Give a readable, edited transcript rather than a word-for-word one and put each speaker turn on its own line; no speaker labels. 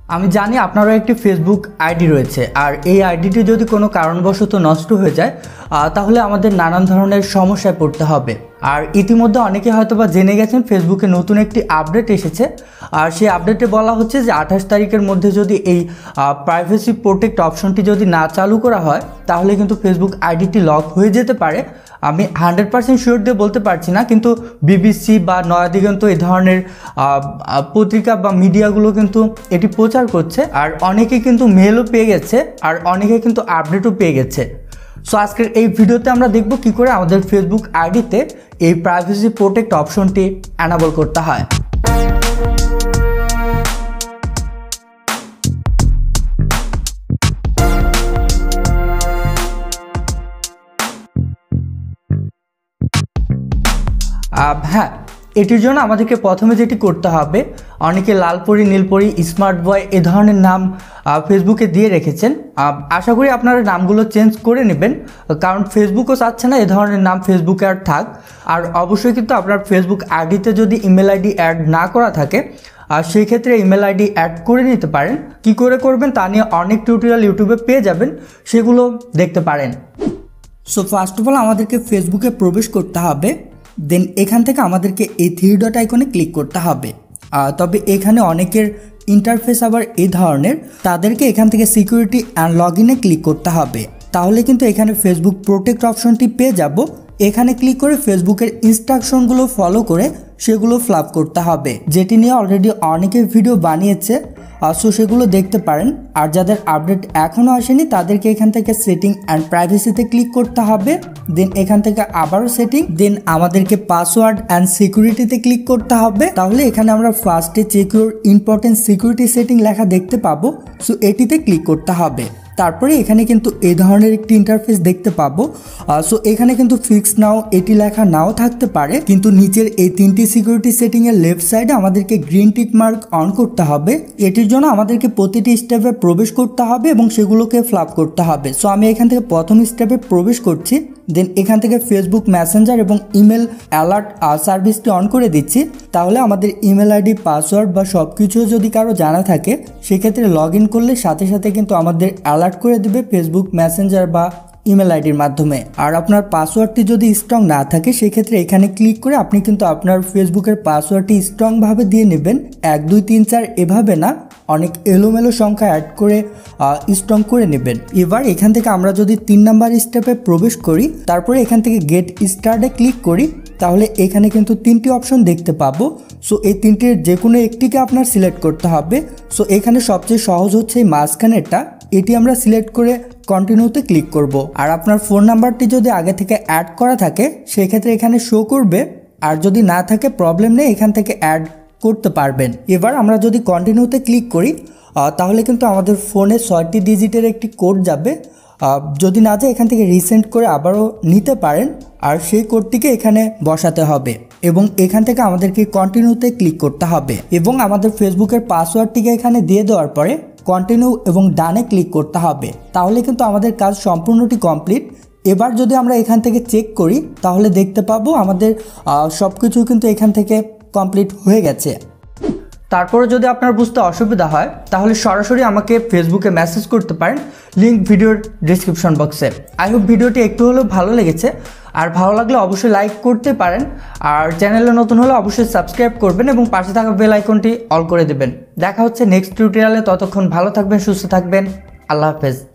আমি জানি আপনারও একটি ফেসবুক আইডি রয়েছে, আর এই আইডিটি যদি কোনো কারণবশত নষ্ট হয়ে যায় তাহলে আমাদের নানান ধরনের সমস্যায় পড়তে হবে। আর ইতিমধ্যে অনেকে হয়তোবা জেনে গেছেন ফেসবুকে নতুন একটি আপডেট এসেছে, আর সেই আপডেটে বলা হচ্ছে যে 28 তারিখের মধ্যে যদি এই প্রাইভেসি প্রোটেক্ট অপশনটি যদি না চালু করা হয় তাহলে কিন্তু ফেসবুক আইডিটি লক হয়ে যেতে পারে। আমি 100% শিওর দিয়ে বলতে পারছি না, কিন্তু বিবিসি বা নয়াদিগন্ত এই ধরনের পত্রিকা বা মিডিয়াগুলো কিন্তু এটি প্রচার করছে, আর অনেকে কিন্তু মেলও পেয়ে গেছে আর অনেকে কিন্তু আপডেটও পেয়ে গেছে। সো আজকের এই ভিডিওতে আমরা দেখব কী করে আমাদের ফেসবুক আইডিতে এই প্রাইভেসি প্রোটেক্ট অপশনটি অ্যানাবল করতে হয়। হ্যাঁ, এটির জন্য আমাদেরকে প্রথমে যেটি করতে হবে, অনেকে লালপরি, নীলপরি, স্মার্ট বয় এ ধরনের নাম ফেসবুকে দিয়ে রেখেছেন। আশা করি আপনারা নামগুলো চেঞ্জ করে নেবেন, কারণ ফেসবুকও চাচ্ছে না এ ধরনের নাম ফেসবুকে আর থাক। আর অবশ্যই কিন্তু আপনার ফেসবুক আইডিতে যদি ইমেল আইডি অ্যাড না করা থাকে আর সেই ক্ষেত্রে ইমেল আইডি অ্যাড করে নিতে পারেন। কি করে করবেন তা নিয়ে অনেক টিউটোরিয়াল ইউটিউবে পেয়ে যাবেন, সেগুলো দেখতে পারেন। সো ফার্স্ট অফ অল আমাদেরকে ফেসবুকে প্রবেশ করতে হবে, দেন এখান থেকে আমাদেরকে এই 3 ডট আইকনে ক্লিক করতে হবে। তবে এখানে অনেকের ইন্টারফেস আবার এই ধরনের, তাদেরকে এখান থেকে সিকিউরিটি অ্যান্ড লগ ইনে ক্লিক করতে হবে। তাহলে কিন্তু এখানে ফেসবুক প্রোটেক্ট অপশনটি পেয়ে যাব। এখানে ক্লিক করে ফেসবুকের ইনস্ট্রাকশনগুলো ফলো করে সেগুলো ফ্লাপ করতে হবে, যেটি নিয়ে অলরেডি অনেকে ভিডিও বানিয়েছে, সো সেগুলো দেখতে পারেন। আর যাদের আপডেট এখনও আসেনি তাদেরকে এখান থেকে সেটিং অ্যান্ড প্রাইভেসিতে ক্লিক করতে হবে, দেন এখান থেকে আবারও সেটিং, দেন আমাদেরকে পাসওয়ার্ড অ্যান্ড সিকিউরিটিতে ক্লিক করতে হবে। তাহলে এখানে আমরা ফার্স্টে সিকিউর ইম্পর্টেন্ট সিকিউরিটি সেটিং লেখা দেখতে পাবো, সো এটিতে ক্লিক করতে হবে। তারপরে এখানে কিন্তু এই ধরনের একটি ইন্টারফেস দেখতে পাবো। সো এখানে কিন্তু ফিক্স নাও এটি লেখা নাও থাকতে পারে, কিন্তু নিচের এই 3টি সিকিউরিটি সেটিং এর লেফট সাইডে আমাদেরকে গ্রিন টিক মার্ক অন করতে হবে। এটির জন্য আমাদেরকে প্রতিটি স্টেপে প্রবেশ করতে হবে এবং সেগুলোকে ফ্লাপ করতে হবে। সো আমি এখান থেকে প্রথম স্টেপে প্রবেশ করছি, দেন এখান থেকে ফেসবুক মেসেঞ্জার এবং ইমেল অ্যালার্ট সার্ভিসটি অন করে দিচ্ছি। তাহলে আমাদের ইমেল আইডি, পাসওয়ার্ড বা সব কিছু যদি কারো জানা থাকে সেক্ষেত্রে লগ ইন করলে সাথে সাথে কিন্তু আমাদের অ্যালার্ট করে দেবে ফেসবুক মেসেঞ্জার বা ইমেল আইডির মাধ্যমে। আর আপনার পাসওয়ার্ডটি যদি স্ট্রং না থাকে সেক্ষেত্রে এখানে ক্লিক করে আপনি কিন্তু আপনার ফেসবুকের পাসওয়ার্ডটি স্ট্রংভাবে দিয়ে নেবেন, 1 2 3 4 এভাবে না, অনেক এলোমেলো সংখ্যা অ্যাড করে স্ট্রং করে নেবেন। এবার এখান থেকে আমরা যদি 3 নাম্বার স্টেপে প্রবেশ করি, তারপরে এখান থেকে গেট স্টার্টে ক্লিক করি, তাহলে এখানে কিন্তু 3টি অপশন দেখতে পাবো। সো এই 3টির যে কোনো একটিকে আপনার সিলেক্ট করতে হবে। সো এখানে সবচেয়ে সহজ হচ্ছে এই মাঝখানেরটা, এটি আমরা সিলেক্ট করে কন্টিনিউতে ক্লিক করব। আর আপনার ফোন নাম্বারটি যদি আগে থেকে অ্যাড করা থাকে সেক্ষেত্রে এখানে শো করবে, আর যদি না থাকে প্রবলেম নেই, এখান থেকে অ্যাড করতে পারবেন। এবার আমরা যদি কন্টিনিউতে ক্লিক করি তাহলে কিন্তু আমাদের ফোনে 6টি ডিজিটের একটি কোড যাবে। যদি না যায় এখান থেকে রিসেন্ট করে আবারও নিতে পারেন, আর সেই কোডটিকে এখানে বসাতে হবে এবং এখান থেকে আমাদেরকে কন্টিনিউতে ক্লিক করতে হবে এবং আমাদের ফেসবুকের পাসওয়ার্ডটিকে এখানে দিয়ে দেওয়ার পরে কন্টিনিউ এবং ডানে ক্লিক করতে হবে। তাহলে কিন্তু আমাদের কাজ সম্পূর্ণটি কমপ্লিট। এবার যদি আমরা এখান থেকে চেক করি তাহলে দেখতে পাবো আমাদের সব কিছু কিন্তু এখান থেকে কমপ্লিট হয়ে গেছে। তারপরে যদি আপনার বুঝতে অসুবিধা হয় তাহলে সরাসরি আমাকে ফেসবুকে মেসেজ করতে পারেন, লিঙ্ক ভিডিওর ডিসক্রিপশন বক্সে। আই হোপ ভিডিওটি একটু হলেও ভালো লেগেছে, আর ভালো লাগলে অবশ্যই লাইক করতে পারেন, আর চ্যানেলে নতুন হলে অবশ্যই সাবস্ক্রাইব করবেন এবং পাশে থাকা বেল আইকনটি অল করে দেবেন। দেখা হচ্ছে নেক্সট টিউটোরিয়ালে, ততক্ষণ ভালো থাকবেন, সুস্থ থাকবেন, আল্লাহ হাফেজ।